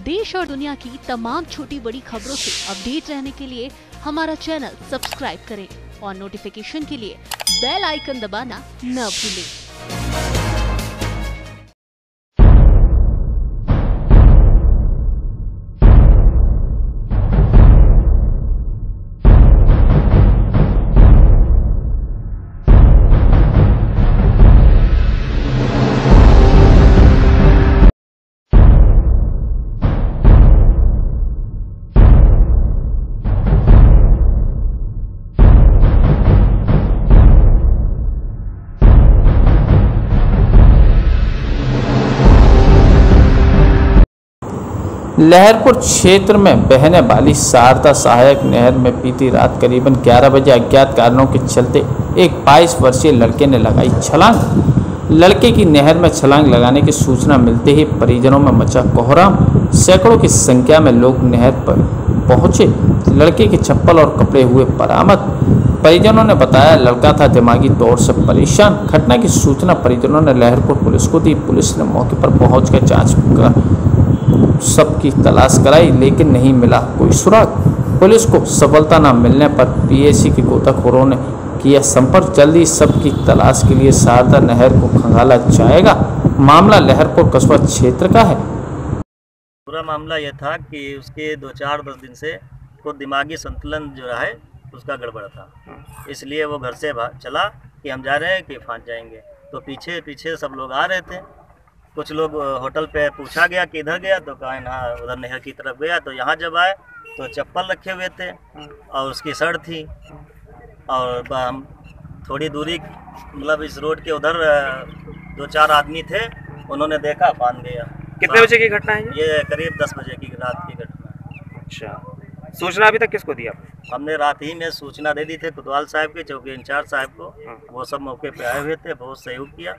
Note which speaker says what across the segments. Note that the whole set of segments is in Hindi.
Speaker 1: देश और दुनिया की तमाम छोटी बड़ी खबरों से अपडेट रहने के लिए हमारा चैनल सब्सक्राइब करें और नोटिफिकेशन के लिए बेल आइकन दबाना न भूलें।
Speaker 2: लहरपुर क्षेत्र में बहने वाली शारदा सहायक नहर में बीती रात करीबन 11 बजे अज्ञात कारणों के चलते एक 22 वर्षीय लड़के ने लगाई छलांग। लड़के की नहर में छलांग लगाने की सूचना मिलते ही परिजनों में मचा कोहराम। सैकड़ों की संख्या में लोग नहर पर पहुंचे। लड़के के चप्पल और कपड़े हुए बरामद। परिजनों ने बताया लड़का था दिमागी तौर से परेशान। घटना की सूचना परिजनों ने लहरपुर पुलिस को दी। पुलिस ने मौके पर पहुंचकर जांच कर सबकी तलाश कराई, लेकिन नहीं मिला कोई सुराग। पुलिस को सफलता न मिलने पर पीएसी के गोताखोरों ने किया संपर्क। जल्दी सबकी तलाश के लिए शारदा नहर को खंगाला जाएगा। मामला लहरपुर कस्बा क्षेत्र का है।
Speaker 3: पूरा मामला यह था कि उसके 2-4-10 दिन से को दिमागी संतुलन जो है उसका गड़बड़ था, इसलिए वो घर से चला कि हम जा रहे हैं कि फांस जाएंगे। तो पीछे पीछे सब लोग आ रहे थे। कुछ लोग होटल पे पूछा गया कि इधर गया, तो कहा ना उधर नहर की तरफ गया। तो यहाँ जब आए तो चप्पल रखे हुए थे और उसकी शर्ट थी, और हम थोड़ी दूरी मतलब इस रोड के उधर 2-4 आदमी थे, उन्होंने देखा, फान गया।
Speaker 4: कितने बजे की घटना है
Speaker 3: ये करीब 10 बजे की रात की घटना है।
Speaker 4: अच्छा, सूचना अभी तक किसको दी आपने?
Speaker 3: हमने रात ही में सूचना दे दी थी कोतवाल साहब के, चौकी इंचार्ज साहब को। वो सब मौके पे आए हुए थे, बहुत सहयोग किया।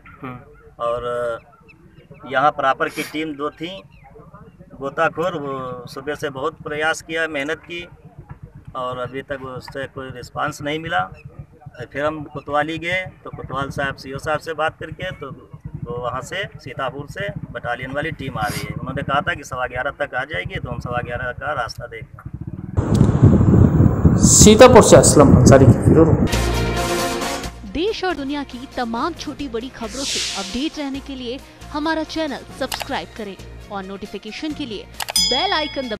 Speaker 3: और यहाँ प्रॉपर की टीम 2 थी गोताखोर, वो सुबह से बहुत प्रयास किया, मेहनत की, और अभी तक उससे कोई रिस्पांस नहीं मिला। फिर हम कोतवाली गए तो कोतवाल साहब सीओ साहब से बात करके तो वहाँ से सीतापुर से बटालियन वाली टीम आ रही है। उन्होंने कहा था कि 11:15 तक आ जाएगी, तो हम 11:15 का रास्ता देख
Speaker 2: सीतापुर से असलम अंसारी की।
Speaker 1: देश और दुनिया की तमाम छोटी बड़ी खबरों से अपडेट रहने के लिए हमारा चैनल सब्सक्राइब करें और नोटिफिकेशन के लिए बेल आइकन